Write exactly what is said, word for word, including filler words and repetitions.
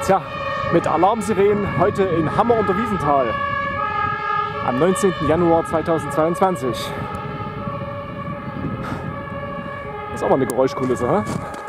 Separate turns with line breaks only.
Tja, mit Alarmsirenen heute in Hammer unter Wiesenthal am neunzehnten Januar zweitausendzweiundzwanzig. Das ist auch mal eine Geräuschkulisse, hä?